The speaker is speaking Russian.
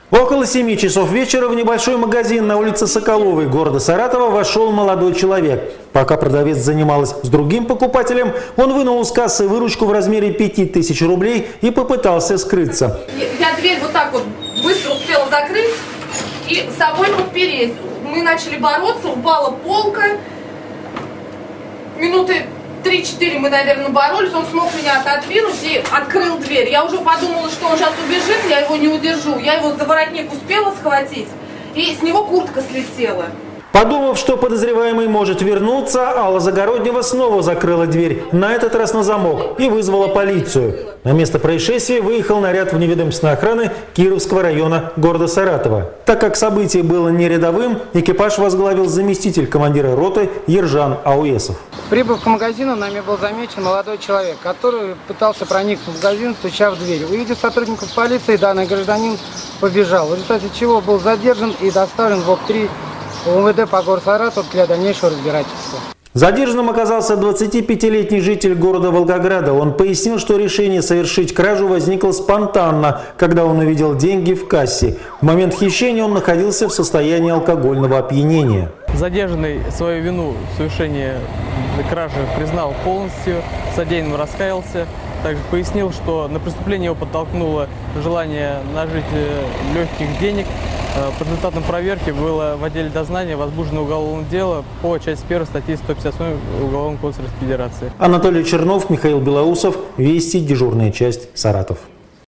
Около 7 часов вечера в небольшой магазин на улице Соколовой города Саратова вошел молодой человек. Пока продавец занималась с другим покупателем, он вынул из кассы выручку в размере 5000 рублей и попытался скрыться. Я дверь вот так вот быстро успела закрыть и собой подпереть. Мы начали бороться, упала полка. Минуты 3-4 мы, наверное, боролись, он смог меня отодвинуть и открыл дверь. Я уже подумала, что он сейчас убежит, я его не удержу. Я его за воротник успела схватить, и с него куртка слетела. Подумав, что подозреваемый может вернуться, Алла Загороднева снова закрыла дверь, на этот раз на замок, и вызвала полицию. На место происшествия выехал наряд вневедомственной охраны Кировского района города Саратова. Так как событие было не рядовым, экипаж возглавил заместитель командира роты Ержан Ауесов. Прибыв к магазину, нами был замечен молодой человек, который пытался проникнуть в магазин, стуча в дверь. Увидев сотрудников полиции, данный гражданин побежал, в результате чего был задержан и доставлен в ОК-3 УМВД по городу Саратов для дальнейшего разбирательства. Задержанным оказался 25-летний житель города Волгограда. Он пояснил, что решение совершить кражу возникло спонтанно, когда он увидел деньги в кассе. В момент хищения он находился в состоянии алкогольного опьянения. Задержанный свою вину в совершении кражи признал полностью, содеянным раскаялся. Также пояснил, что на преступление его подтолкнуло желание нажить легких денег. По результатам проверки было в отделе дознания возбуждено уголовное дело по части 1 статьи 158 Уголовного кодекса Российской Федерации. Анатолий Чернов, Михаил Белоусов. Вести. Дежурная часть. Саратов.